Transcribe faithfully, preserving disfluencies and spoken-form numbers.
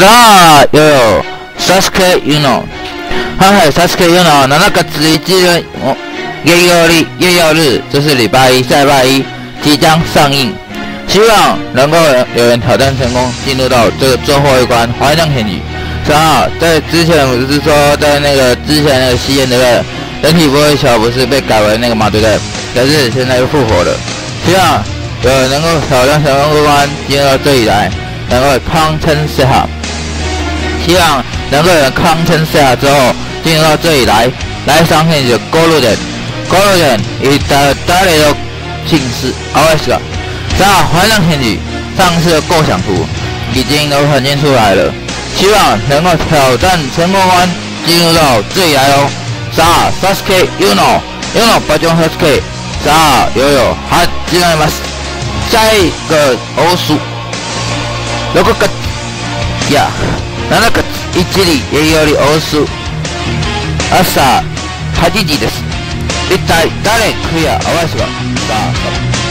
さあ、よよ、サスケユノ。はいはい、サスケユノ，那个子一季的月曜日，月曜日就是礼拜一，下礼拜一即将上映，希望能够有人挑战成功，进入到这个最后一关怀亮天宇。正好在之前我是说，在那个之前那个西演的人体不会桥不是被改为那个嘛，对不对？可是现在又复活了，希望有人能够挑战成功过关，进入到这里来，能够康称下。希望能够有人康称下之后，进入到这里来，来上天就勾路人，勾路人以大大类的姓氏 O S 个，正好怀亮天宇上次的构想图已经都呈现出来了。希望能够挑战成功关，进入到这里来哦。さあ、Sasuke Yuno Yunoバージョン Sasuke。さあ、よよ、始まります。下一个欧数。ろくがつ、いや、しちがついちにちより欧数。朝はちじです。一体誰クリア合わせが。さあ。